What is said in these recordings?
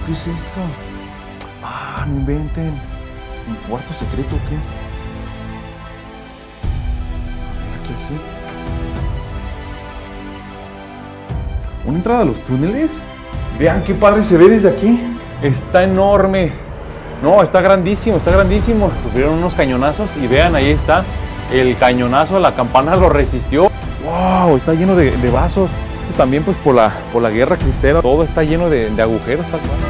¿Qué es esto? Ah, no inventen. ¿Un cuarto secreto o qué? A ver, aquí así. ¿Una entrada a los túneles? Vean qué padre se ve desde aquí. Está enorme. No, está grandísimo, está grandísimo. Tuvieron unos cañonazos y vean, ahí está. El cañonazo, la campana lo resistió. ¡Wow! Está lleno de vasos. Esto también pues por la guerra cristera. Todo está lleno de agujeros, tal cual.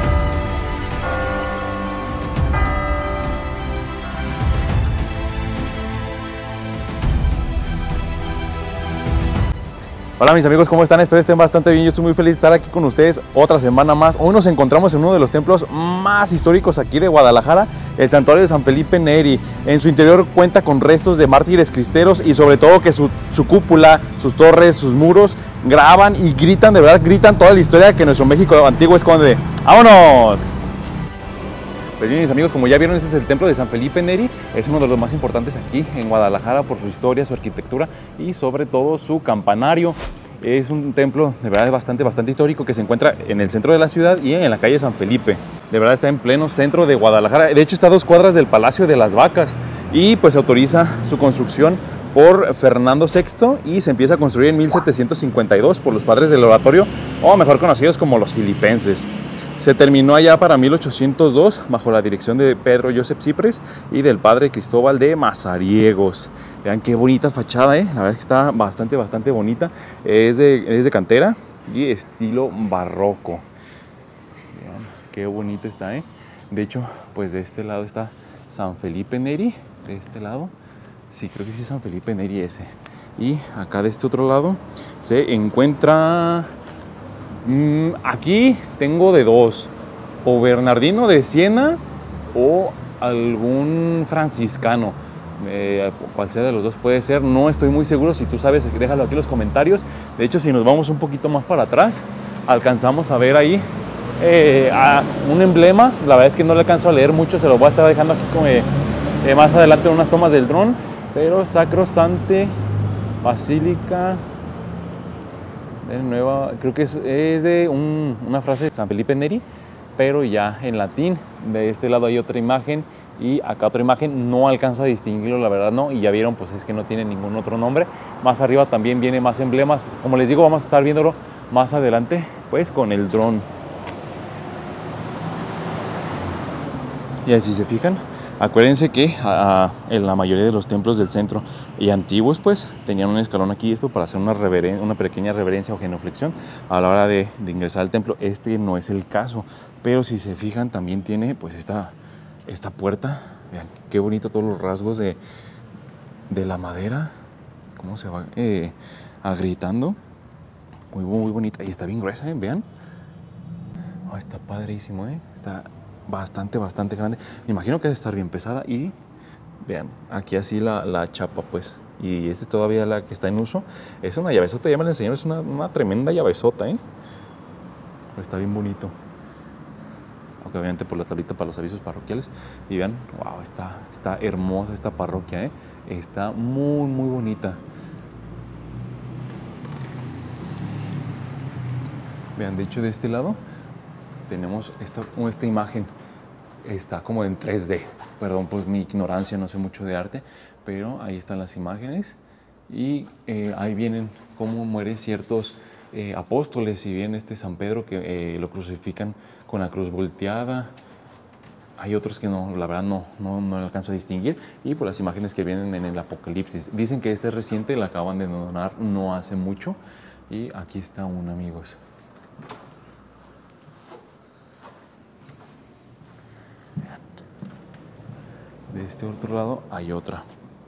Hola mis amigos, ¿cómo están? Espero estén bastante bien. Yo estoy muy feliz de estar aquí con ustedes otra semana más. Hoy nos encontramos en uno de los templos más históricos aquí de Guadalajara, el Santuario de San Felipe Neri. En su interior cuenta con restos de mártires cristeros y sobre todo que su cúpula, sus torres, sus muros graban y gritan, de verdad gritan toda la historia que nuestro México antiguo esconde. ¡Vámonos! Pues bien, mis amigos, como ya vieron, este es el templo de San Felipe Neri. Es uno de los más importantes aquí en Guadalajara por su historia, su arquitectura y sobre todo su campanario. Es un templo de verdad bastante histórico que se encuentra en el centro de la ciudad y en la calle San Felipe. De verdad está en pleno centro de Guadalajara. De hecho está a 2 cuadras del Palacio de las Vacas y pues se autoriza su construcción por Fernando VI y se empieza a construir en 1752 por los padres del oratorio, o mejor conocidos como los filipenses. Se terminó allá para 1802 bajo la dirección de Pedro Joseph Cipres y del padre Cristóbal de Mazariegos. Vean qué bonita fachada, la verdad es que está bastante bonita. Es de cantera y estilo barroco. Vean qué bonita está, De hecho, pues de este lado está San Felipe Neri, de este lado. Sí, creo que sí es San Felipe Neri ese. Y acá de este otro lado se encuentra... Aquí tengo de 2, o Bernardino de Siena o algún franciscano, cual sea de los dos puede ser, no estoy muy seguro. Si tú sabes, déjalo aquí en los comentarios. De hecho, si nos vamos un poquito más para atrás, alcanzamos a ver ahí un emblema. La verdad es que no le alcanzo a leer mucho, se lo voy a estar dejando aquí como, más adelante en unas tomas del dron, pero Sacrosante Basílica Nueva, creo que es de una frase de San Felipe Neri, pero ya en latín. De este lado hay otra imagen y acá otra imagen, no alcanzo a distinguirlo, la verdad no, y ya vieron, pues es que no tiene ningún otro nombre. Más arriba también viene más emblemas, como les digo, vamos a estar viéndolo más adelante, pues con el dron. Y así se fijan, acuérdense que en la mayoría de los templos del centro y antiguos pues tenían un escalón aquí, esto para hacer una pequeña reverencia o genuflexión a la hora de ingresar al templo. Este no es el caso, pero si se fijan también tiene pues esta puerta. Vean qué bonito todos los rasgos de la madera, cómo se va agrietando. Muy bonita y está bien gruesa, vean. Oh, está padrísimo, está bastante grande. Me imagino que debe estar bien pesada. Y vean, aquí así la chapa pues. Y todavía la que está en uso. Es una llavezota, ya me la enseñaron, es una tremenda llavezota, Pero está bien bonito. Aunque obviamente por la tablita para los avisos parroquiales. Y vean, wow, está hermosa esta parroquia, Está muy bonita. Vean, de hecho de este lado tenemos esta imagen. Está como en 3D. Perdón por mi ignorancia, no sé mucho de arte, pero ahí están las imágenes y ahí vienen cómo mueren ciertos apóstoles. Y bien San Pedro que lo crucifican con la cruz volteada. Hay otros que no, la verdad no alcanzo a distinguir. Y por las imágenes que vienen en el Apocalipsis. Dicen que es reciente, la acaban de donar no hace mucho. Y aquí está un, amigos. De este otro lado hay otra.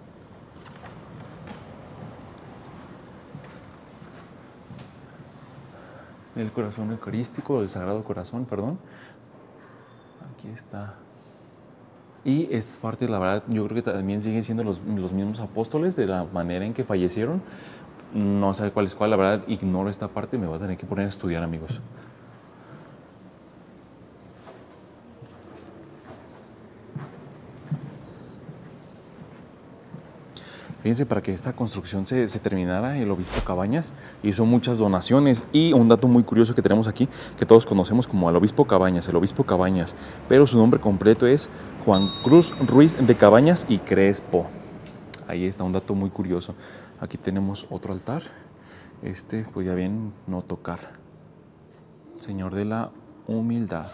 El corazón eucarístico, el Sagrado Corazón, perdón. Aquí está. Y estas partes, la verdad, yo creo que también siguen siendo los mismos apóstoles de la manera en que fallecieron. No sé cuál es cuál, la verdad, ignoro esta parte, me voy a tener que poner a estudiar, amigos. Fíjense, para que esta construcción se terminara, el obispo Cabañas hizo muchas donaciones. Y un dato muy curioso que tenemos aquí, que todos conocemos como el obispo Cabañas, pero su nombre completo es Juan Cruz Ruiz de Cabañas y Crespo. Ahí está un dato muy curioso. Aquí tenemos otro altar. Pues ya bien, no tocar. Señor de la Humildad.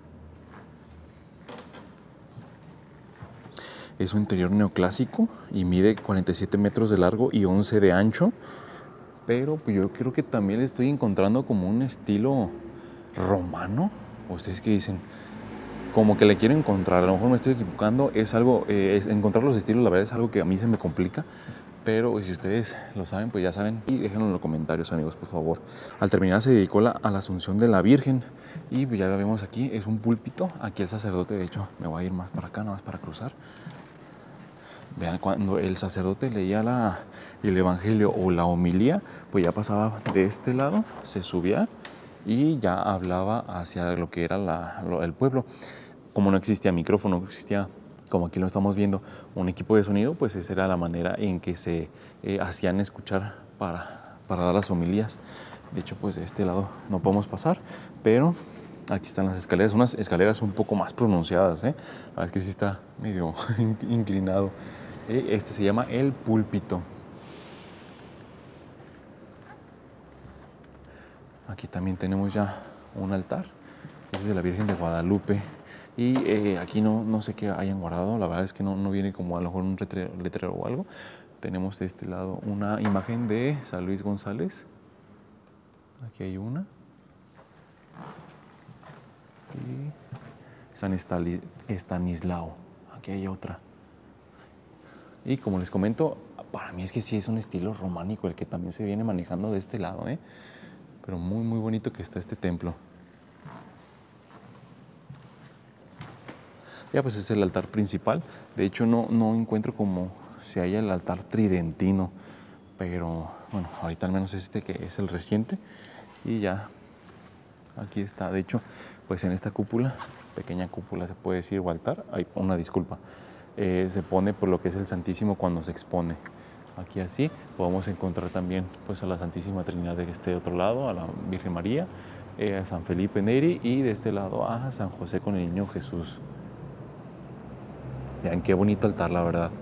Es un interior neoclásico y mide 47 metros de largo y 11 de ancho. Pero pues yo creo que también le estoy encontrando como un estilo romano. ¿Ustedes qué dicen? Como que le quiero encontrar, a lo mejor me estoy equivocando. Es algo, encontrar los estilos, la verdad es algo que a mí se me complica. Pero si ustedes lo saben, pues ya saben. Y déjenlo en los comentarios, amigos, por favor. Al terminar se dedicó a la Asunción de la Virgen. Y pues ya vemos aquí, es un púlpito. Aquí el sacerdote, de hecho, me voy a ir más para acá, nada más para cruzar. Vean, cuando el sacerdote leía el evangelio o la homilía, pues ya pasaba de este lado, se subía y ya hablaba hacia lo que era el pueblo. Como no existía micrófono, no existía, como aquí lo estamos viendo, un equipo de sonido, pues esa era la manera en que se hacían escuchar para dar las homilías. De hecho, pues de este lado no podemos pasar, pero aquí están las escaleras, unas escaleras un poco más pronunciadas, ¿eh? La verdad es que sí está medio inclinado. Este se llama el púlpito. Aquí también tenemos ya un altar. Este es de la Virgen de Guadalupe. Y aquí no sé qué hayan guardado. La verdad es que no viene como a lo mejor un letrero o algo. Tenemos de este lado una imagen de San Luis González. Aquí hay una. Y San Estanislao. Aquí hay otra. Y como les comento, para mí es que sí es un estilo románico el que también se viene manejando de este lado, ¿eh? Pero muy, muy bonito que está este templo. Ya pues es el altar principal. De hecho no encuentro como si haya el altar tridentino. Pero bueno, ahorita al menos este que es el reciente. Y ya aquí está. De hecho, pues en esta cúpula, pequeña cúpula se puede decir, o altar, hay una disculpa. Se pone por lo que es el Santísimo cuando se expone. Aquí así podemos encontrar también pues a la Santísima Trinidad de este otro lado, a la Virgen María, a San Felipe Neri y de este lado a San José con el Niño Jesús. Vean qué bonito altar, la verdad.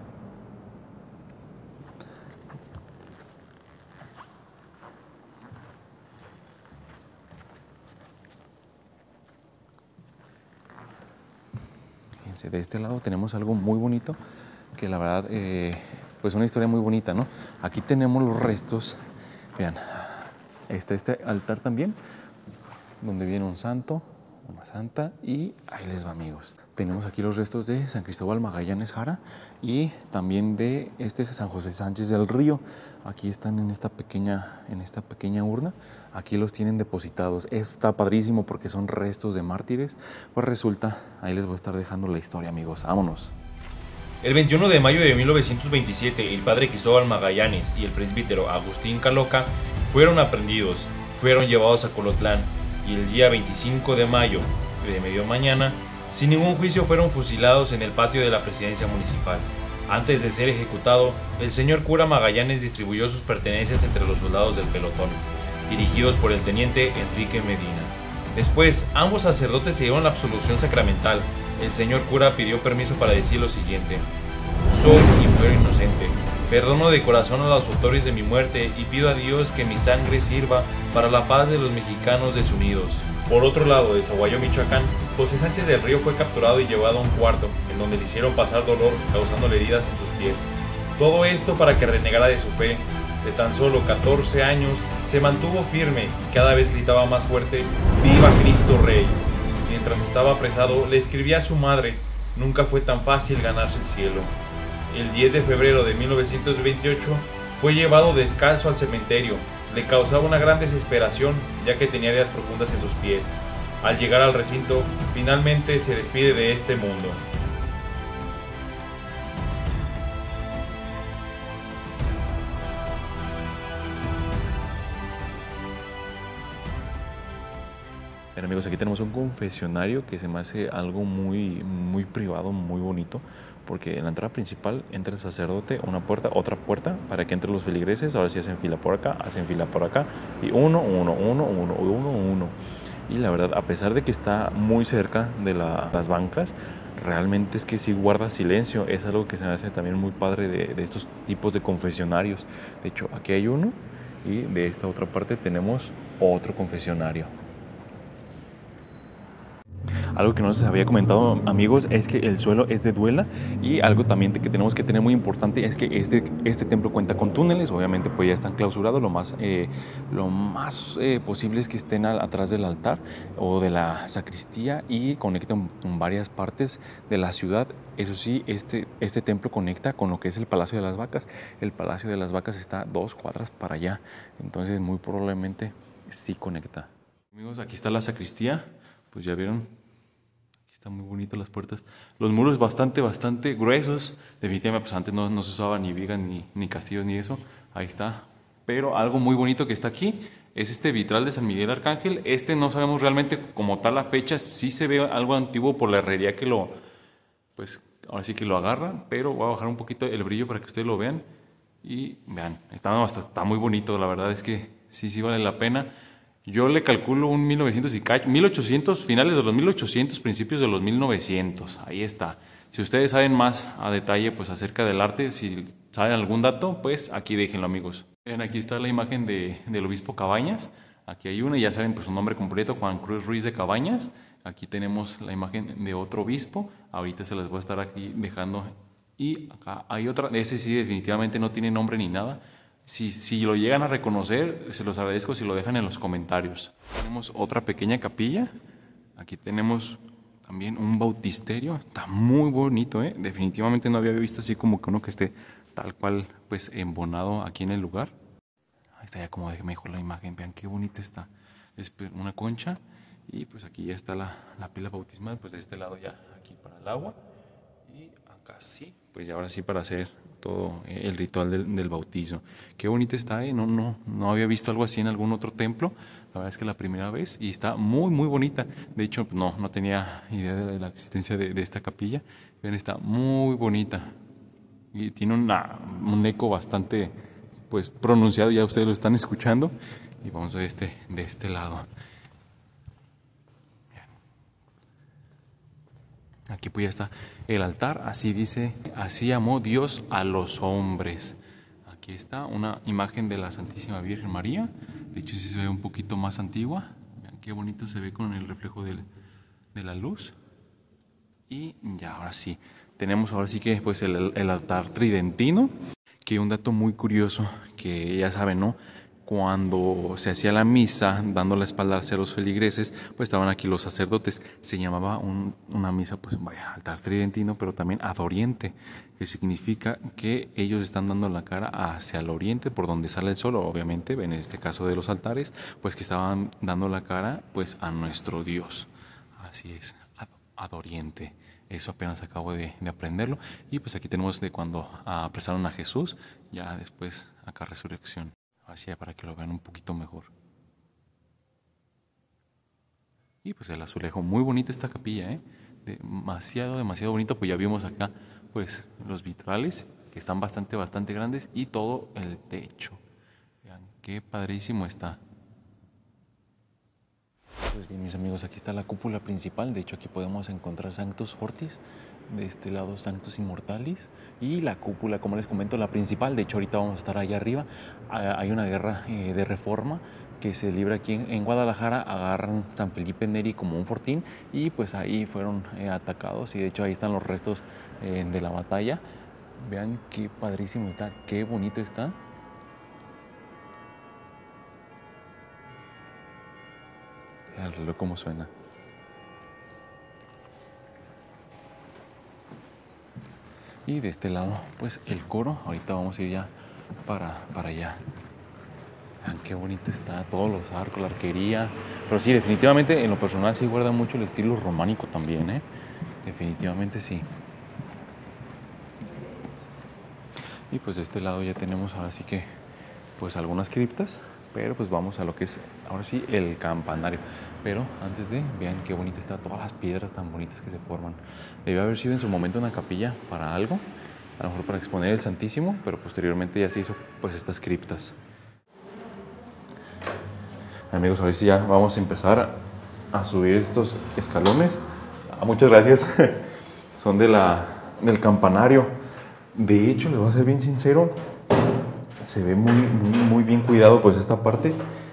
Fíjense, de este lado tenemos algo muy bonito, que la verdad, pues una historia muy bonita, ¿no? Aquí tenemos los restos, vean, este altar también, donde viene un santo, una santa, y ahí les va, amigos. Tenemos aquí los restos de San Cristóbal Magallanes Jara y también de San José Sánchez del Río. Aquí están en esta pequeña urna. Aquí los tienen depositados. Está padrísimo porque son restos de mártires. Pues resulta, ahí les voy a estar dejando la historia, amigos. Vámonos. El 21 de mayo de 1927, el padre Cristóbal Magallanes y el presbítero Agustín Caloca fueron aprehendidos, fueron llevados a Colotlán y el día 25 de mayo, de medio mañana, sin ningún juicio fueron fusilados en el patio de la presidencia municipal. Antes de ser ejecutado, el señor cura Magallanes distribuyó sus pertenencias entre los soldados del pelotón, dirigidos por el teniente Enrique Medina. Después, ambos sacerdotes se dieron la absolución sacramental. El señor cura pidió permiso para decir lo siguiente: soy y muero inocente. Perdono de corazón a los autores de mi muerte y pido a Dios que mi sangre sirva para la paz de los mexicanos desunidos. Por otro lado, de Zaguayo, Michoacán, José Sánchez del Río fue capturado y llevado a un cuarto, en donde le hicieron pasar dolor, causándole heridas en sus pies. Todo esto para que renegara de su fe. De tan solo 14 años, se mantuvo firme y cada vez gritaba más fuerte: ¡Viva Cristo Rey! Mientras estaba apresado, le escribía a su madre: nunca fue tan fácil ganarse el cielo. El 10 de febrero de 1928 fue llevado descalzo al cementerio. Le causaba una gran desesperación, ya que tenía heridas profundas en sus pies. Al llegar al recinto, finalmente se despide de este mundo. Bien, amigos, aquí tenemos un confesionario que se me hace algo muy, muy privado, muy bonito, porque en la entrada principal entra el sacerdote, una puerta, otra puerta, para que entren los feligreses. Ahora sí hacen fila por acá, y uno. Y la verdad, a pesar de que está muy cerca de las bancas, realmente es que sí guarda silencio. Es algo que se me hace también muy padre de estos tipos de confesionarios. De hecho, aquí hay uno y de esta otra parte tenemos otro confesionario. Algo que no les había comentado, amigos, es que el suelo es de duela, y algo también que tenemos que tener muy importante es que este templo cuenta con túneles. Obviamente pues ya están clausurados. Lo más posible es que estén atrás del altar o de la sacristía y conectan con varias partes de la ciudad. Eso sí, este templo conecta con lo que es el Palacio de las Vacas. El Palacio de las Vacas está 2 cuadras para allá, entonces muy probablemente sí conecta. Amigos, aquí está la sacristía, pues ya vieron. Están muy bonitas las puertas. Los muros bastante gruesos. Definitivamente pues antes no se usaba ni vigas, ni castillos, ni eso. Ahí está. Pero algo muy bonito que está aquí es este vitral de San Miguel Arcángel. No sabemos realmente como tal la fecha. Sí se ve algo antiguo por la herrería que pues ahora sí que lo agarra. Pero voy a bajar un poquito el brillo para que ustedes lo vean. Y vean, está muy bonito. La verdad es que sí vale la pena. Yo le calculo un 1900 y 1800, finales de los 1800, principios de los 1900. Ahí está. Si ustedes saben más a detalle pues acerca del arte, si saben algún dato, pues aquí déjenlo, amigos. Ven, aquí está la imagen del obispo Cabañas. Aquí hay una, ya saben pues su nombre completo, Juan Cruz Ruiz de Cabañas. Aquí tenemos la imagen de otro obispo. Ahorita se las voy a estar aquí dejando. Y acá hay otra, ese sí definitivamente no tiene nombre ni nada. Si lo llegan a reconocer, se los agradezco si lo dejan en los comentarios. Tenemos otra pequeña capilla. Aquí tenemos también un bautisterio. Está muy bonito, ¿eh? Definitivamente no había visto así como que uno que esté tal cual pues embonado aquí en el lugar. Ahí está ya como mejor la imagen. Vean qué bonito está. Es una concha. Y pues aquí ya está la pila bautismal. Pues de este lado ya aquí para el agua. Y acá sí. Pues ya ahora sí para hacer todo el ritual del bautizo. Qué bonito está, ¿eh? No había visto algo así en algún otro templo. La verdad es que la primera vez, y está muy bonita. De hecho, no tenía idea de la existencia de esta capilla. Ven, está muy bonita. Y tiene un eco bastante pues pronunciado, ya ustedes lo están escuchando. Y vamos de este lado. Aquí pues ya está el altar, así dice: así amó Dios a los hombres. Aquí está una imagen de la Santísima Virgen María. De hecho sí se ve un poquito más antigua. Vean qué bonito se ve con el reflejo de la luz. Y ya ahora sí, tenemos ahora sí que pues el altar tridentino. Que un dato muy curioso, que ya saben, ¿no? Cuando se hacía la misa, dando la espalda hacia los feligreses, pues estaban aquí los sacerdotes. Se llamaba una misa, pues vaya, altar tridentino, pero también ad oriente, que significa que ellos están dando la cara hacia el oriente, por donde sale el sol, obviamente, en este caso de los altares, pues que estaban dando la cara, pues a nuestro Dios. Así es, ad oriente. Eso apenas acabo de aprenderlo. Y pues aquí tenemos de cuando apresaron a Jesús, ya después acá resurrección. Así para que lo vean un poquito mejor. Y pues el azulejo, muy bonita esta capilla, ¿eh? Demasiado bonito. Pues ya vimos acá pues los vitrales, que están bastante grandes, y todo el techo. Vean qué padrísimo está. Pues bien, mis amigos, aquí está la cúpula principal. De hecho aquí podemos encontrar Sanctus Fortis. De este lado Sanctus Immortalis, y la cúpula, como les comento, la principal. De hecho ahorita vamos a estar allá arriba. Hay una guerra de reforma que se libra aquí en Guadalajara. Agarran San Felipe Neri como un fortín, y pues ahí fueron atacados, y de hecho ahí están los restos de la batalla. Vean qué padrísimo está, qué bonito está. Vean el reloj cómo suena. Y de este lado, pues el coro. Ahorita vamos a ir ya para allá. Vean qué bonito está, todos los arcos, la arquería. Pero sí, definitivamente en lo personal sí guarda mucho el estilo románico también, ¿eh? Definitivamente sí. Y pues de este lado ya tenemos ahora sí que pues algunas criptas, Pero pues vamos a lo que es, ahora sí, el campanario. Pero antes de, vean qué bonito está, todas las piedras tan bonitas que se forman. Debió haber sido en su momento una capilla para algo, a lo mejor para exponer el Santísimo, pero posteriormente ya se hizo pues estas criptas. Amigos, ahora sí ya vamos a empezar a subir estos escalones. Muchas gracias. Son del campanario. De hecho, les voy a ser bien sincero, se ve muy bien cuidado pues esta parte.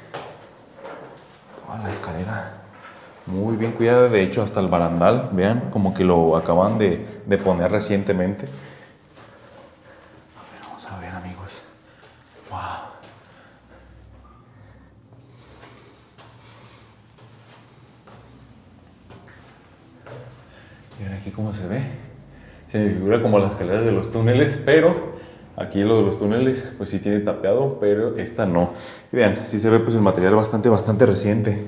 Toda la escalera muy bien cuidada. De hecho, hasta el barandal, vean, como que lo acaban de poner recientemente. A ver, vamos a ver, amigos. Wow. Miren aquí cómo se ve. Se me figura como las escaleras de los túneles, pero aquí lo de los túneles pues sí tiene tapeado, pero esta no. Y vean, sí se ve pues el material bastante reciente.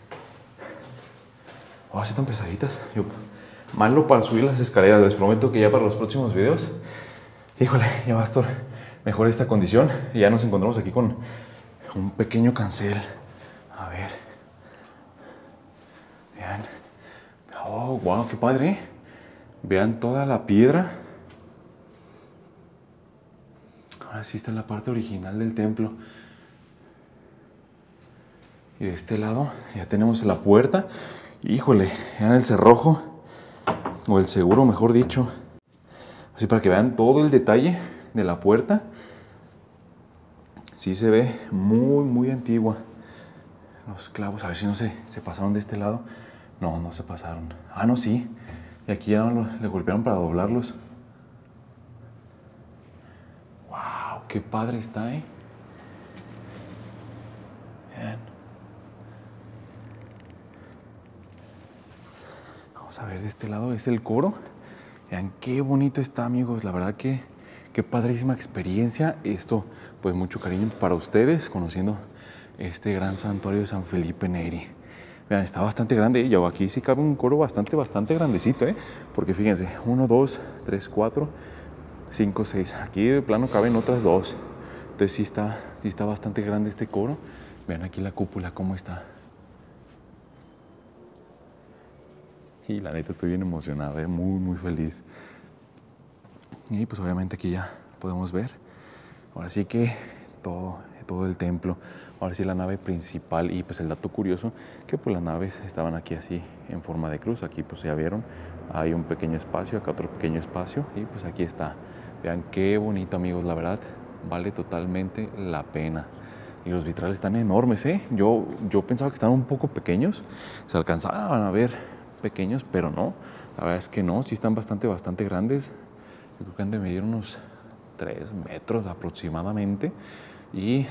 Oh, sí están pesaditas. Malo para subir las escaleras. Les prometo que ya para los próximos videos, híjole, ya va a estar mejor esta condición. Y ya nos encontramos aquí con un pequeño cancel. A ver. Vean. Oh, wow, qué padre. Vean toda la piedra. Ahora sí está en la parte original del templo. Y de este lado ya tenemos la puerta. Híjole, vean el cerrojo. O el seguro, mejor dicho. Así para que vean todo el detalle de la puerta. Sí se ve muy antigua. Los clavos, a ver si no se pasaron de este lado. No, no se pasaron. Ah, no, sí. Y aquí ya le golpearon para doblarlos. ¡Wow! ¡Qué padre está, eh! Vean. Vamos a ver de este lado, es el coro. Vean qué bonito está, amigos. La verdad que qué padrísima experiencia. Esto, pues mucho cariño para ustedes, conociendo este gran santuario de San Felipe Neri. Vean, está bastante grande. Y aquí sí cabe un coro bastante grandecito, ¿eh? Porque fíjense, 1, 2, 3, 4, 5, 6. Aquí de plano caben otras 2. Entonces sí está bastante grande este coro. Vean aquí la cúpula, cómo está. Y la neta estoy bien emocionado, muy feliz. Y pues obviamente aquí ya podemos ver. Ahora sí que todo el templo. Ahora sí la nave principal. Y pues el dato curioso, que pues las naves estaban aquí así en forma de cruz. Aquí pues ya vieron, hay un pequeño espacio, acá otro pequeño espacio. Y pues aquí está. Vean qué bonito, amigos, la verdad. Vale totalmente la pena. Y los vitrales están enormes, ¿eh? Yo pensaba que estaban un poco pequeños. Se alcanzaban a ver pequeños, pero no. La verdad es que no, sí están bastante grandes. Yo creo que han de medir unos 3 metros aproximadamente. Y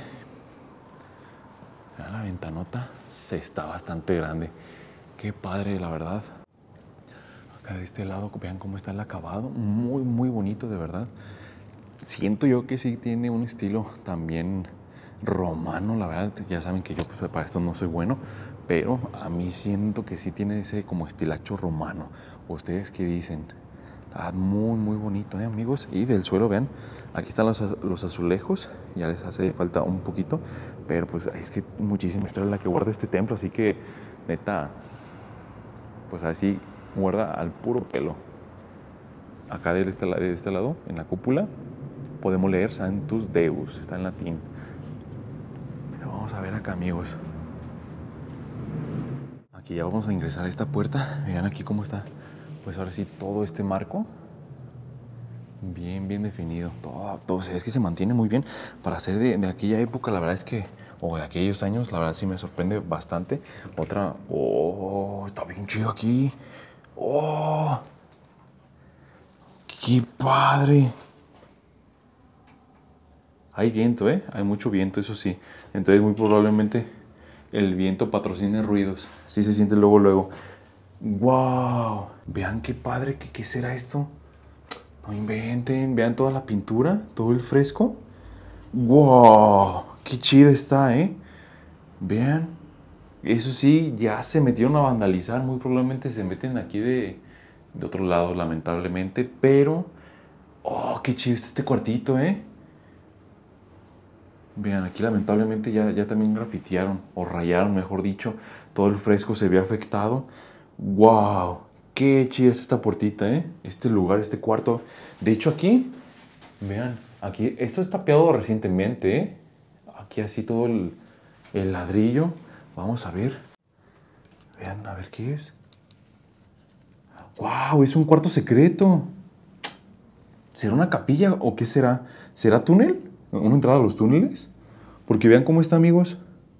vean la ventanota, está bastante grande. Qué padre, la verdad. Acá de este lado, vean cómo está el acabado. Muy bonito, de verdad. Siento yo que sí tiene un estilo también romano, la verdad. Ya saben que yo pues, para esto no soy bueno, pero a mí siento que sí tiene ese como estilacho romano. ¿Ustedes qué dicen? Muy bonito, amigos. Y del suelo, vean, aquí están los azulejos. Ya les hace falta un poquito, pero pues es que muchísima historia la que guarda este templo. Así que, neta, pues así guarda al puro pelo. Acá de este lado, en la cúpula, podemos leer Sanctus Deus, está en latín. Pero vamos a ver acá, amigos. Aquí ya vamos a ingresar a esta puerta. Vean aquí cómo está. Pues ahora sí, todo este marco bien definido. Todo, es que se mantiene muy bien para ser de aquella época. La verdad es que, o de aquellos años, la verdad sí me sorprende bastante. Otra, está bien chido aquí. ¡Qué padre! Hay viento, hay mucho viento, eso sí. Entonces muy probablemente el viento patrocine ruidos. Sí se siente luego. ¡Wow! Vean qué padre, ¿qué será esto? No inventen, vean toda la pintura, todo el fresco. ¡Wow! ¡Qué chido está, Vean. Eso sí, ya se metieron a vandalizar. Muy probablemente se meten aquí de otro lado, lamentablemente. Pero, qué chido está este cuartito, Vean, aquí lamentablemente ya también grafitearon, o rayaron, mejor dicho. Todo el fresco se ve afectado. ¡Wow! ¡Qué chida es esta puertita, eh! Este lugar, este cuarto. De hecho aquí, vean, aquí, esto está tapeado recientemente, ¿eh? Aquí así todo el ladrillo. Vamos a ver. Vean, a ver qué es. ¡Wow! Es un cuarto secreto. ¿Será una capilla o qué será? ¿Será túnel? ¿Una entrada a los túneles? Porque vean cómo está, amigos.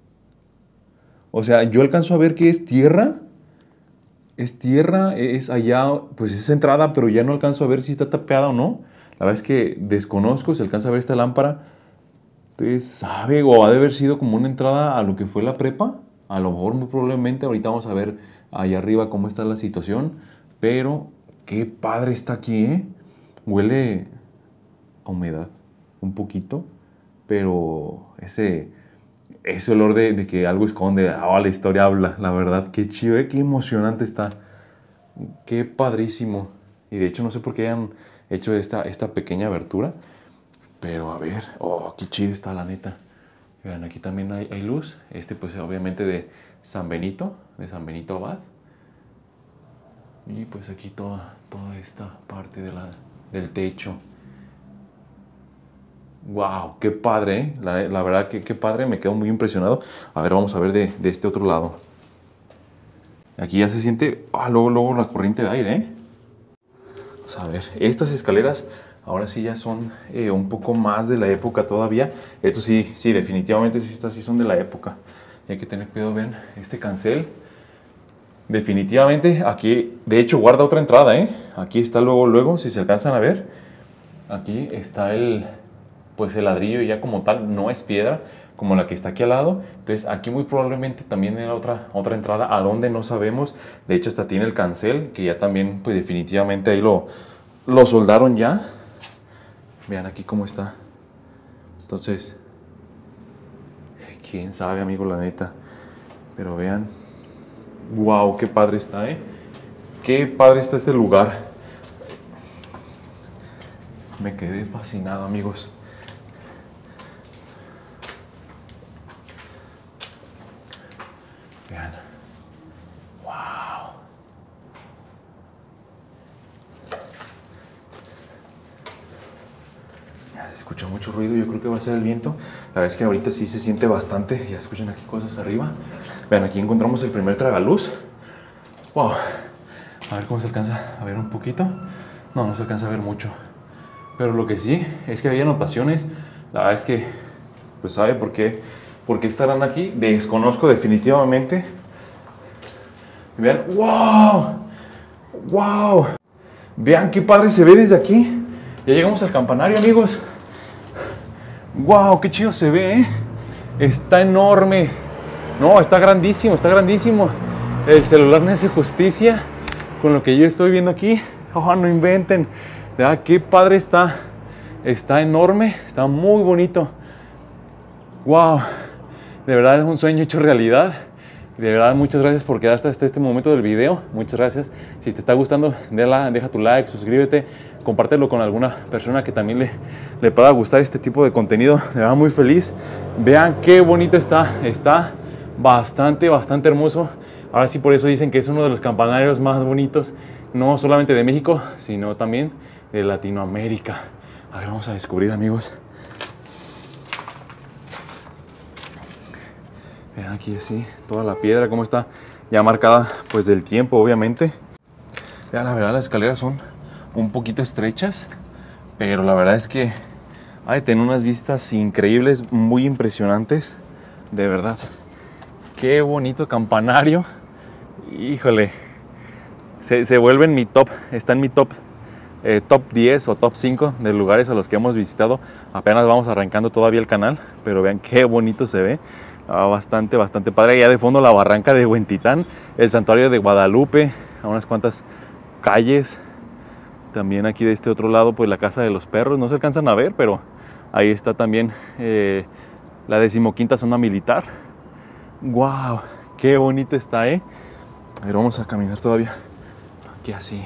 O sea, yo alcanzo a ver que es tierra. Es tierra, es allá, pues es entrada, pero ya no alcanzo a ver si está tapeada o no. La verdad es que desconozco, se alcanza a ver esta lámpara. Entonces, ¿sabe? O ha de haber sido como una entrada a lo que fue la prepa. A lo mejor, muy probablemente, ahorita vamos a ver allá arriba cómo está la situación. Pero, qué padre está aquí, ¿eh? Huele a humedad, un poquito. Pero ese olor de que algo esconde, la historia habla, la verdad. Qué chido, ¿eh? Qué emocionante está. Qué padrísimo. Y de hecho, no sé por qué hayan hecho esta pequeña abertura. Pero a ver, oh, qué chido está la neta. Vean, aquí también hay luz. Pues obviamente de San Benito Abad. Y pues aquí toda esta parte del techo. ¡Wow! ¡Qué padre! ¿Eh? La verdad que qué padre, me quedo muy impresionado. A ver, vamos a ver de este otro lado. Aquí ya se siente, luego la corriente de aire, ¿eh? Vamos a ver, estas escaleras ahora sí ya son un poco más de la época todavía. Estos sí, definitivamente estas sí son de la época. Y hay que tener cuidado, ven, este cancel. Definitivamente aquí, de hecho, guarda otra entrada, ¿eh? Aquí está luego, si se alcanzan a ver. Aquí está el ladrillo ya como tal, no es piedra como la que está aquí al lado. Entonces aquí muy probablemente también era otra entrada a donde no sabemos. De hecho hasta tiene el cancel que ya también pues definitivamente ahí lo soldaron ya. Vean aquí cómo está. Entonces, quién sabe, amigo, la neta. Pero vean. Wow, qué padre está, ¿eh? Qué padre está este lugar. Me quedé fascinado, amigos. Vean. Wow. Ya se escucha mucho ruido, yo creo que va a ser el viento. La verdad es que ahorita sí se siente bastante. Ya escuchan aquí cosas arriba. Vean, aquí encontramos el primer tragaluz. Wow. A ver cómo se alcanza a ver un poquito. No se alcanza a ver mucho. Pero lo que sí es que había anotaciones. La verdad es que, pues, ¿sabe por qué estarán aquí? Desconozco definitivamente. Y vean, ¡wow! ¡Wow! Vean qué padre se ve desde aquí. Ya llegamos al campanario, amigos. ¡Wow! ¡Qué chido se ve, eh! Está enorme. No, está grandísimo, está grandísimo. El celular no hace justicia con lo que yo estoy viendo aquí. ¡Oh, no inventen! ¡Qué padre está! Está enorme, está muy bonito. ¡Wow! De verdad es un sueño hecho realidad. De verdad, muchas gracias por quedarte hasta este momento del video. Muchas gracias. Si te está gustando, deja tu like, suscríbete, compártelo con alguna persona que también le pueda gustar este tipo de contenido. De verdad, muy feliz. Vean qué bonito está. Está bastante hermoso. Ahora sí, por eso dicen que es uno de los campanarios más bonitos, no solamente de México, sino también de Latinoamérica. A ver, vamos a descubrir, amigos. Vean aquí así, toda la piedra, cómo está ya marcada, pues del tiempo, obviamente. Vean, la verdad, las escaleras son un poquito estrechas, pero la verdad es que hay tener unas vistas increíbles, muy impresionantes, de verdad. Qué bonito campanario. Híjole, se vuelve en mi top, está en mi top 10 o top 5 de lugares a los que hemos visitado. Apenas vamos arrancando todavía el canal, pero vean qué bonito se ve. Bastante padre. Allá de fondo la barranca de Huentitán, el santuario de Guadalupe, a unas cuantas calles. También aquí de este otro lado, pues la casa de los perros. No se alcanzan a ver, pero ahí está también la 15ª zona militar. ¡Wow! ¡Qué bonito está, eh! A ver, vamos a caminar todavía. Aquí así.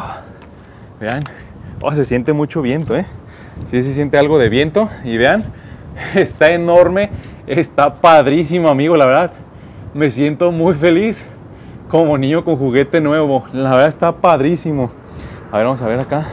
Vean. Se siente mucho viento, ¿eh? Sí se siente algo de viento. Y vean, Está enorme, está padrísimo, amigo, la verdad. Me siento muy feliz como niño con juguete nuevo. La verdad está padrísimo. A ver, vamos a ver acá.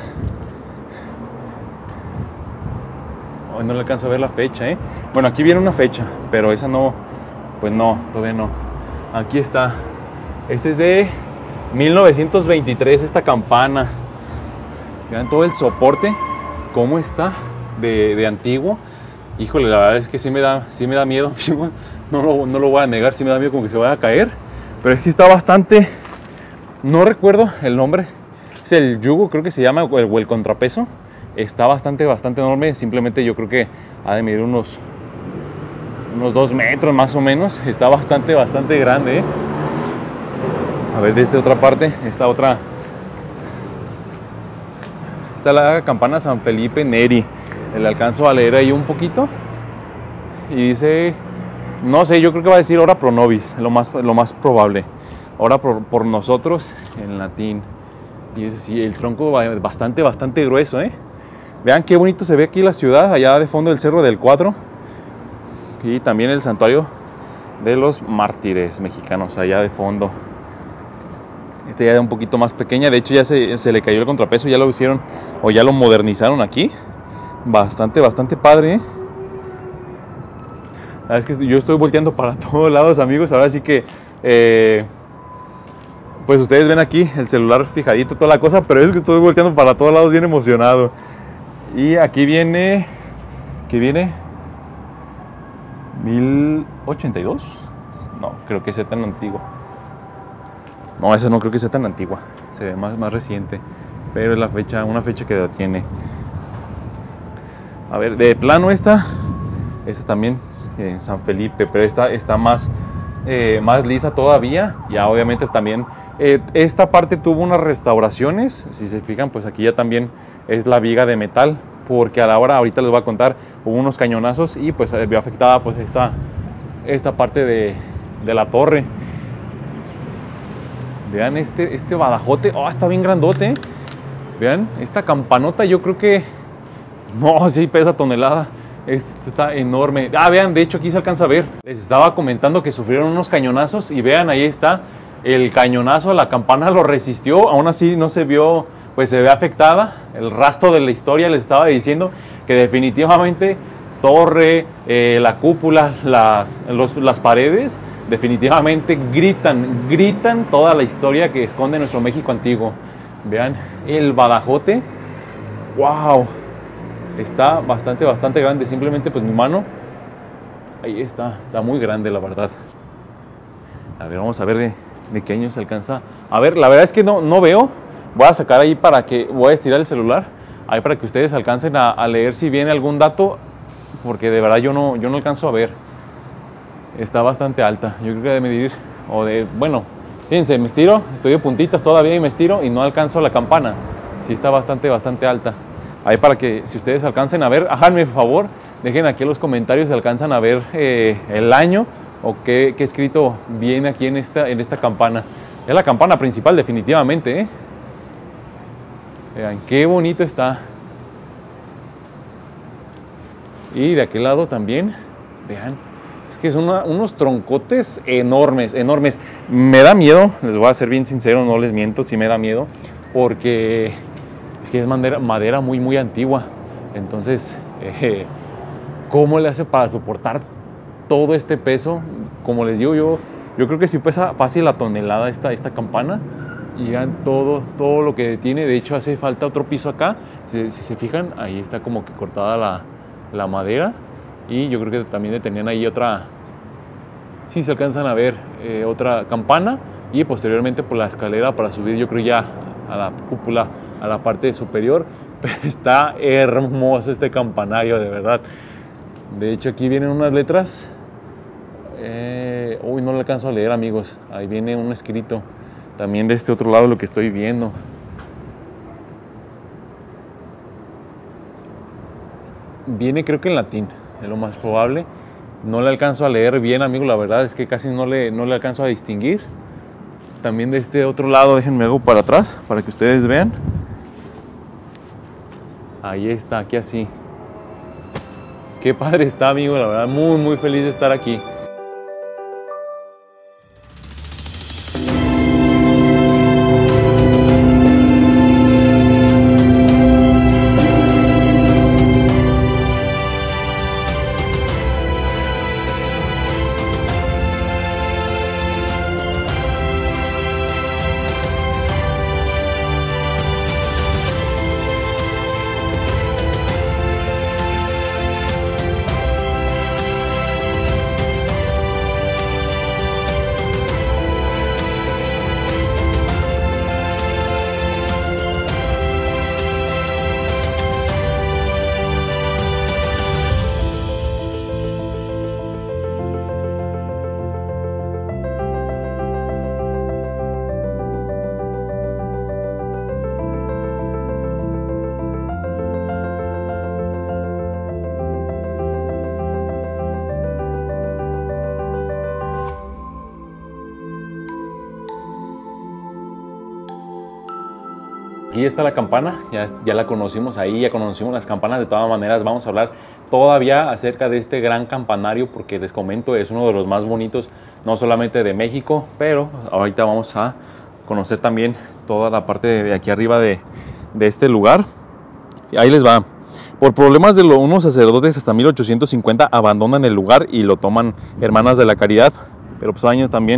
Hoy no le alcanzo a ver la fecha, ¿eh? Bueno, aquí viene una fecha, pero esa no, pues no, todavía no. Aquí está. Este es de 1923, esta campana. Vean todo el soporte, cómo está de antiguo. Híjole, la verdad es que sí me da miedo. No lo voy a negar, sí me da miedo como que se vaya a caer. Pero es que está bastante, no recuerdo el nombre. Es el yugo, creo que se llama, o el contrapeso. Está bastante enorme. Simplemente yo creo que ha de medir unos 2 metros más o menos. Está bastante grande, ¿eh? A ver, de esta otra parte, esta es la campana San Felipe Neri. Le alcanzo a leer ahí un poquito. Y dice, no sé, yo creo que va a decir ora pro nobis, lo más probable. Ora por nosotros en latín. Y es sí, el tronco bastante grueso, ¿eh? Vean qué bonito se ve aquí la ciudad, allá de fondo el Cerro del Cuatro. Y también el santuario de los mártires mexicanos, allá de fondo. Este ya es un poquito más pequeña, de hecho ya se le cayó el contrapeso, ya lo hicieron o ya lo modernizaron aquí. Bastante padre, ¿eh? La verdad es que yo estoy volteando para todos lados, amigos. Ahora sí que pues ustedes ven aquí el celular fijadito, toda la cosa, pero es que estoy volteando para todos lados bien emocionado. Y aquí viene, ¿qué viene? 1082. No, creo que sea tan antiguo. No, esa no creo que sea tan antigua. Se ve más reciente. Pero es una fecha que tiene. A ver, de plano esta también en San Felipe, pero esta está más lisa todavía. Ya obviamente también esta parte tuvo unas restauraciones. Si se fijan, pues aquí ya también es la viga de metal, porque ahorita les voy a contar, hubo unos cañonazos y pues vio afectada pues esta parte de la torre. Vean este badajote, está bien grandote. Vean, esta campanota yo creo que, no, sí pesa tonelada. Este está enorme. Vean, de hecho aquí se alcanza a ver. Les estaba comentando que sufrieron unos cañonazos y vean, ahí está el cañonazo, la campana lo resistió, aún así no se vio, pues se ve afectada. El rastro de la historia, les estaba diciendo que definitivamente torre, la cúpula, las paredes, definitivamente gritan toda la historia que esconde nuestro México antiguo. Vean el badajote, wow, está bastante grande. Simplemente pues mi mano, ahí está muy grande, la verdad. A ver, vamos a ver de qué año se alcanza. A ver, la verdad es que no veo. Voy a sacar ahí voy a estirar el celular ahí para que ustedes alcancen a leer si viene algún dato, porque de verdad yo no alcanzo a ver. Está bastante alta, yo creo que debe medir, bueno, fíjense, me estiro, estoy de puntitas todavía y me estiro y no alcanzo la campana. Sí está bastante alta. Ahí para que si ustedes alcancen a ver, háganme por favor, dejen aquí en los comentarios si alcanzan a ver el año o qué escrito viene aquí en esta campana. Es la campana principal definitivamente, ¿eh? Vean qué bonito está. Y de aquel lado también, vean, es que son unos troncotes enormes. Me da miedo, les voy a ser bien sincero, no les miento, sí me da miedo, porque es que es madera muy antigua. Entonces, ¿cómo le hace para soportar todo este peso? Como les digo, yo creo que sí pesa fácil la tonelada esta campana. Y vean todo lo que tiene. De hecho hace falta otro piso acá. Si se fijan, ahí está como que cortada la madera. Y yo creo que también tenían ahí otra, si se alcanzan a ver, otra campana. Y posteriormente por la escalera para subir, yo creo ya a la cúpula, a la parte superior. Pero está hermoso este campanario, de verdad. De hecho aquí vienen unas letras. No lo alcanzo a leer, amigos. Ahí viene un escrito. También de este otro lado lo que estoy viendo. Viene creo que en latín, es lo más probable. No le alcanzo a leer bien, amigo, la verdad es que casi no le alcanzo a distinguir. También de este otro lado, déjenme hago para atrás para que ustedes vean. Ahí está, aquí así. Qué padre está, amigo, la verdad, muy feliz de estar aquí. Aquí está la campana, ya la conocimos ahí, ya conocimos las campanas. De todas maneras vamos a hablar todavía acerca de este gran campanario, porque les comento, es uno de los más bonitos, no solamente de México, pero ahorita vamos a conocer también toda la parte de aquí arriba de este lugar. Y ahí les va. Por problemas de unos sacerdotes hasta 1850 abandonan el lugar y lo toman Hermanas de la Caridad. Pero pues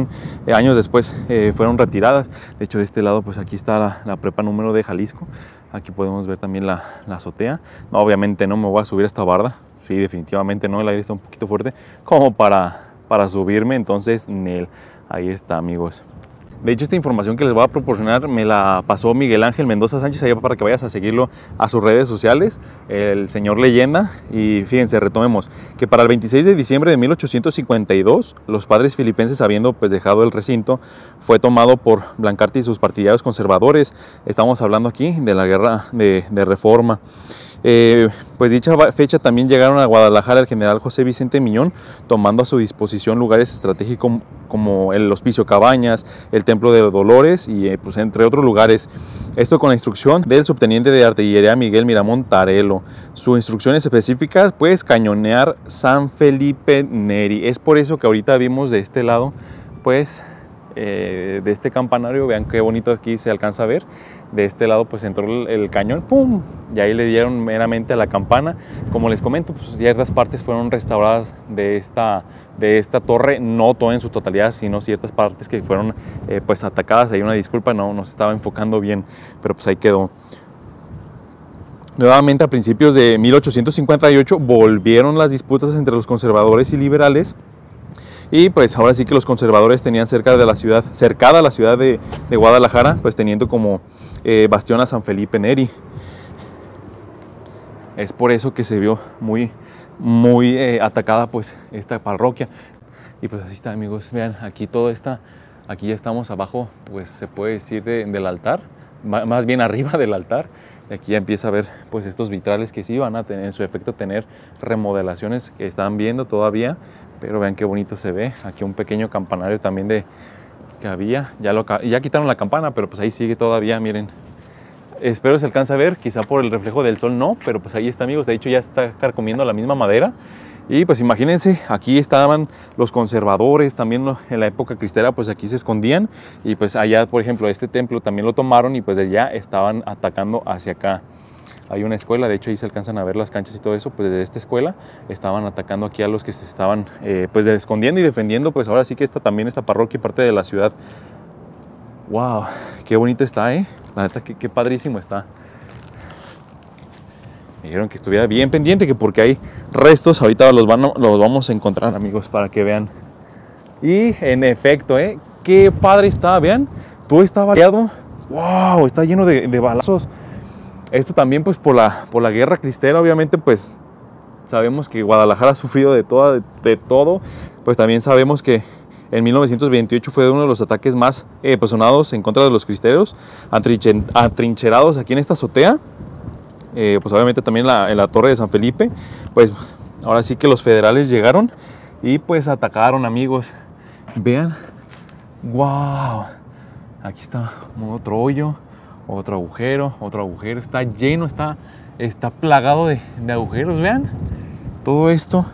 años después fueron retiradas. De hecho, de este lado, pues aquí está la prepa número de Jalisco. Aquí podemos ver también la azotea. No, obviamente no me voy a subir a esta barda. Sí, definitivamente no, el aire está un poquito fuerte como para subirme. Entonces, ahí está, amigos. De hecho, esta información que les voy a proporcionar me la pasó Miguel Ángel Mendoza Sánchez, allá para que vayas a seguirlo a sus redes sociales, el señor leyenda. Y fíjense, retomemos, que para el 26 de diciembre de 1852, los padres filipenses, habiendo pues dejado el recinto, fue tomado por Blancarte y sus partidarios conservadores. Estamos hablando aquí de la guerra de Reforma. Pues dicha fecha también llegaron a Guadalajara el general José Vicente Miñón, tomando a su disposición lugares estratégicos como el Hospicio Cabañas, el Templo de Dolores y pues entre otros lugares. Esto con la instrucción del subteniente de artillería Miguel Miramón Tarelo. Sus instrucciones específicas, pues cañonear San Felipe Neri. Es por eso que ahorita vimos de este lado, pues de este campanario, vean qué bonito aquí se alcanza a ver. De este lado pues entró el cañón, ¡pum! Y ahí le dieron meramente a la campana. Como les comento, pues ciertas partes fueron restauradas de esta torre, no toda en su totalidad, sino ciertas partes que fueron pues atacadas. Hay una disculpa, no se estaba enfocando bien, pero pues ahí quedó. Nuevamente a principios de 1858 volvieron las disputas entre los conservadores y liberales. Y pues ahora sí que los conservadores tenían cercada la ciudad de Guadalajara, pues teniendo como bastión a San Felipe Neri. Es por eso que se vio muy atacada pues esta parroquia. Y pues así está, amigos, vean, aquí aquí ya estamos abajo, pues se puede decir del altar, más bien arriba del altar. Aquí ya empieza a ver pues estos vitrales que sí van a tener en su efecto tener remodelaciones que están viendo todavía, pero vean qué bonito se ve. Aquí un pequeño campanario también que había, ya quitaron la campana, pero pues ahí sigue todavía, miren. Espero se alcance a ver, quizá por el reflejo del sol no, pero pues ahí está, amigos. De hecho ya está carcomiendo la misma madera. Y pues imagínense, aquí estaban los conservadores, también en la época cristera, pues aquí se escondían. Y pues allá, por ejemplo, este templo también lo tomaron y pues de allá estaban atacando hacia acá. Hay una escuela, de hecho ahí se alcanzan a ver las canchas y todo eso, pues desde esta escuela estaban atacando aquí a los que se estaban pues escondiendo y defendiendo, pues ahora sí que también esta parroquia, parte de la ciudad. ¡Wow! ¡Qué bonito está, La neta, qué padrísimo está. Me dijeron que estuviera bien pendiente, que porque hay restos, ahorita los vamos a encontrar, amigos, para que vean. Y en efecto, qué padre está, vean, todo está variado. ¡Wow! Está lleno de balazos. Esto también pues por la guerra cristera, obviamente pues sabemos que Guadalajara ha sufrido de todo. Pues también sabemos que en 1928 fue uno de los ataques más sonados en contra de los cristeros, atrincherados aquí en esta azotea. Pues obviamente también en la torre de San Felipe. Pues ahora sí que los federales llegaron y pues atacaron, amigos. Vean, wow, aquí está otro hoyo. Otro agujero, está lleno, está plagado de agujeros, vean. todo esto.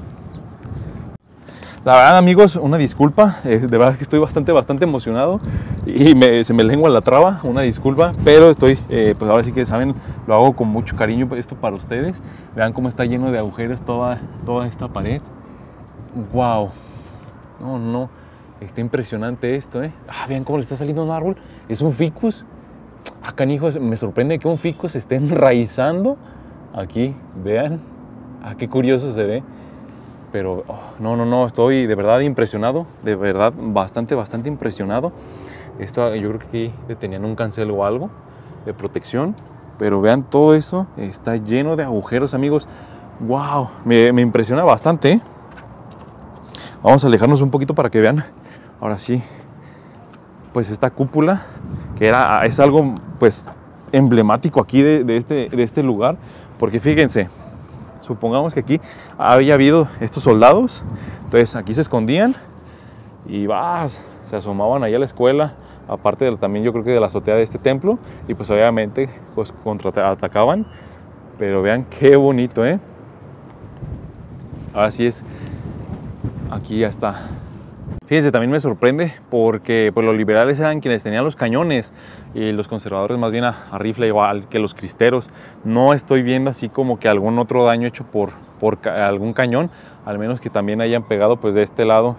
La verdad, amigos, una disculpa, de verdad que estoy bastante emocionado y se me lengua la traba, una disculpa, pero estoy, pues ahora sí que saben, lo hago con mucho cariño esto para ustedes. Vean cómo está lleno de agujeros toda esta pared. ¡Wow! No, está impresionante esto, ¿eh? Vean cómo le está saliendo un árbol, es un ficus. Canijos, me sorprende que un ficus esté enraizando aquí, vean, qué curioso se ve. Pero no, estoy de verdad impresionado, de verdad bastante impresionado. Esto yo creo que aquí le tenían un cancel o algo de protección, pero vean todo esto, está lleno de agujeros, amigos. Wow, me impresiona bastante, ¿eh? Vamos a alejarnos un poquito para que vean, ahora sí, pues esta cúpula, que es algo pues emblemático aquí de este lugar, porque fíjense, supongamos que aquí había habido estos soldados, entonces aquí se escondían y se asomaban allá a la escuela, aparte también yo creo que de la azotea de este templo, y pues obviamente pues contraatacaban, pero vean qué bonito, ¿eh? Ahora sí es, aquí ya está. Fíjense, también me sorprende porque pues, los liberales eran quienes tenían los cañones y los conservadores más bien a rifle, igual que los cristeros. No estoy viendo así como que algún otro daño hecho por algún cañón, al menos que también hayan pegado pues de este lado,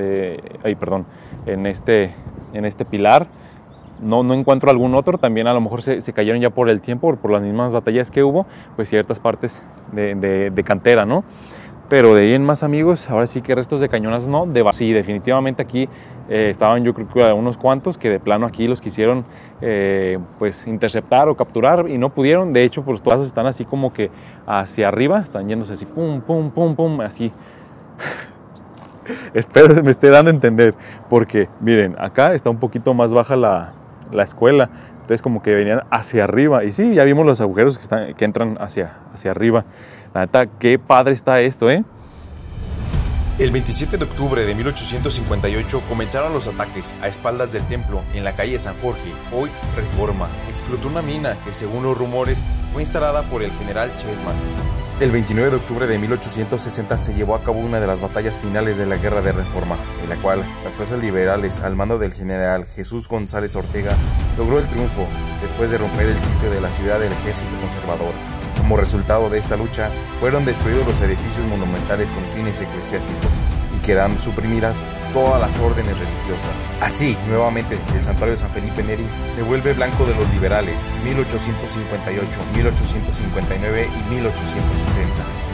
en este pilar. No encuentro algún otro, también a lo mejor se cayeron ya por el tiempo, por las mismas batallas que hubo, pues ciertas partes de cantera, ¿no? Pero de ahí en más, amigos, ahora sí que restos de cañonas no, sí, definitivamente aquí estaban yo creo que unos cuantos que de plano aquí los quisieron pues interceptar o capturar y no pudieron. De hecho, pues todos están así como que hacia arriba, están yéndose así, pum, pum, pum, pum, así. Espero que me esté dando a entender, porque miren, acá está un poquito más baja la escuela, entonces como que venían hacia arriba, y sí, ya vimos los agujeros que entran hacia arriba. La neta, qué padre está esto, ¿eh? El 27 de octubre de 1858 comenzaron los ataques a espaldas del templo en la calle San Jorge, hoy Reforma. Explotó una mina que, según los rumores, fue instalada por el general Chessman. El 29 de octubre de 1860 se llevó a cabo una de las batallas finales de la Guerra de Reforma, en la cual las fuerzas liberales, al mando del general Jesús González Ortega, logró el triunfo después de romper el sitio de la ciudad del ejército conservador. Como resultado de esta lucha, fueron destruidos los edificios monumentales con fines eclesiásticos y quedaron suprimidas todas las órdenes religiosas. Así, nuevamente, el santuario de San Felipe Neri se vuelve blanco de los liberales, 1858, 1859 y 1860.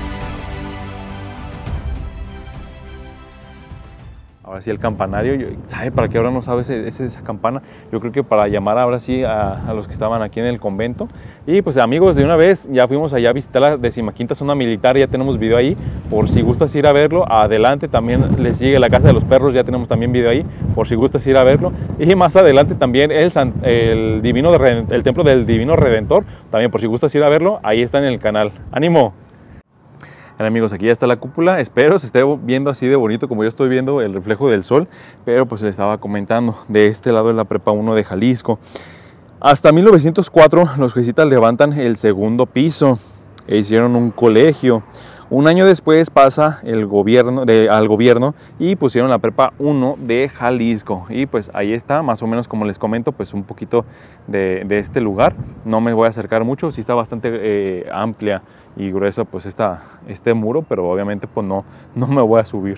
Ahora sí el campanario, ¿sabe para qué ahora no sabe esa campana? Yo creo que para llamar ahora sí a los que estaban aquí en el convento. Y pues amigos, de una vez ya fuimos allá a visitar la 15ª zona militar, ya tenemos video ahí, por si gustas ir a verlo. Adelante también le sigue la Casa de los Perros, ya tenemos también video ahí, por si gustas ir a verlo. Y más adelante también el Templo del Divino Redentor, también por si gustas ir a verlo, ahí está en el canal. ¡Ánimo! Bien, amigos, aquí ya está la cúpula, espero se esté viendo así de bonito como yo estoy viendo el reflejo del sol, pero pues les estaba comentando, de este lado de la Prepa 1 de Jalisco. Hasta 1904 los jesuitas levantan el segundo piso e hicieron un colegio. Un año después pasa al gobierno y pusieron la Prepa 1 de Jalisco. Y pues ahí está, más o menos como les comento, pues un poquito de este lugar. No me voy a acercar mucho, sí está bastante amplia y gruesa pues este muro, pero obviamente pues no me voy a subir.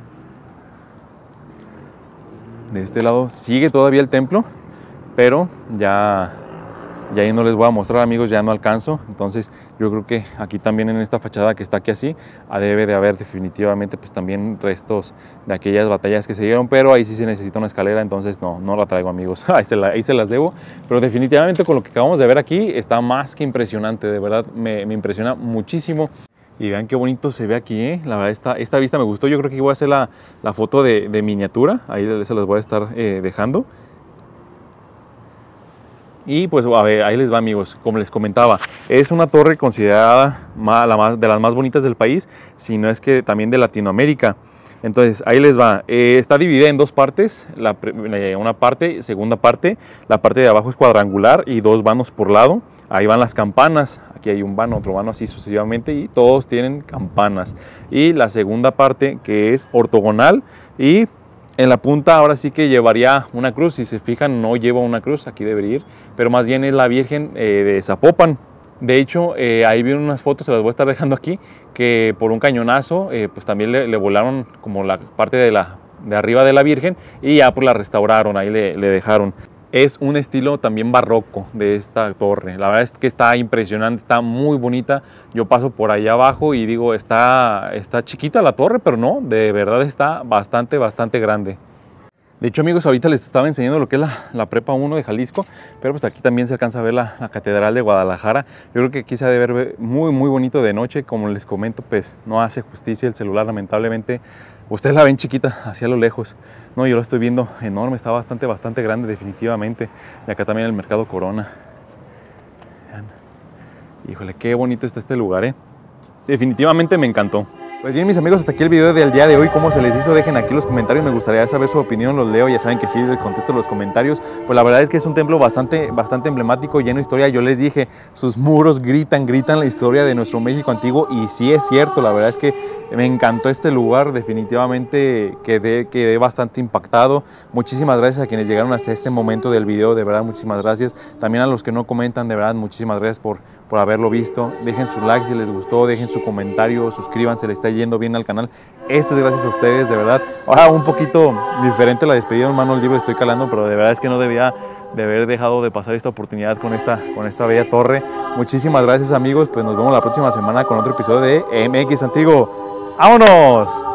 De este lado sigue todavía el templo, pero ya ahí no les voy a mostrar, amigos, ya no alcanzo. Entonces yo creo que aquí también en esta fachada que está aquí así, debe de haber definitivamente pues también restos de aquellas batallas que se dieron, pero ahí sí se necesita una escalera, entonces no la traigo, amigos. Ahí se las debo, pero definitivamente con lo que acabamos de ver aquí está más que impresionante, de verdad me impresiona muchísimo. Y vean qué bonito se ve aquí, ¿eh? La verdad esta vista me gustó. Yo creo que voy a hacer la foto de miniatura, ahí se las voy a estar dejando. Y pues a ver, ahí les va, amigos, como les comentaba, es una torre considerada de las más bonitas del país, si no es que también de Latinoamérica. Entonces ahí les va, está dividida en dos partes, una parte, segunda parte, la parte de abajo es cuadrangular y dos vanos por lado. Ahí van las campanas, aquí hay un vano, otro vano, así sucesivamente, y todos tienen campanas. Y la segunda parte, que es ortogonal, y en la punta ahora sí que llevaría una cruz. Si se fijan, no lleva una cruz, aquí debería ir, pero más bien es la Virgen de Zapopan. De hecho, ahí vi unas fotos, se las voy a estar dejando aquí, que por un cañonazo pues también le volaron como la parte de arriba de la Virgen, y ya pues la restauraron, ahí le dejaron. Es un estilo también barroco de esta torre. La verdad es que está impresionante, está muy bonita. Yo paso por allá abajo y digo, está chiquita la torre, pero no, de verdad está bastante grande. De hecho, amigos, ahorita les estaba enseñando lo que es la Prepa 1 de Jalisco, pero pues aquí también se alcanza a ver la Catedral de Guadalajara. Yo creo que aquí se ha de ver muy bonito de noche. Como les comento, pues no hace justicia el celular, lamentablemente. Ustedes la ven chiquita hacia lo lejos. No, yo lo estoy viendo enorme, está bastante grande definitivamente. Y acá también el Mercado Corona. Vean. Híjole, qué bonito está este lugar, ¿eh? Definitivamente me encantó. Pues bien, mis amigos, hasta aquí el video del día de hoy. ¿Cómo se les hizo? Dejen aquí los comentarios, me gustaría saber su opinión, los leo, ya saben que sí, les contesto los comentarios. Pues la verdad es que es un templo bastante emblemático, lleno de historia. Yo les dije, sus muros gritan la historia de nuestro México antiguo, y sí es cierto. La verdad es que me encantó este lugar, definitivamente quedé bastante impactado. Muchísimas gracias a quienes llegaron hasta este momento del video, de verdad, muchísimas gracias. También a los que no comentan, de verdad, muchísimas gracias por haberlo visto. Dejen su like si les gustó, dejen su comentario, suscríbanse, le está yendo bien al canal. Esto es gracias a ustedes, de verdad. Ahora un poquito diferente la despedida, hermano, el libro estoy calando, pero de verdad es que no debía de haber dejado de pasar esta oportunidad con esta bella torre. Muchísimas gracias, amigos, pues nos vemos la próxima semana con otro episodio de MX Antiguo. ¡Vámonos!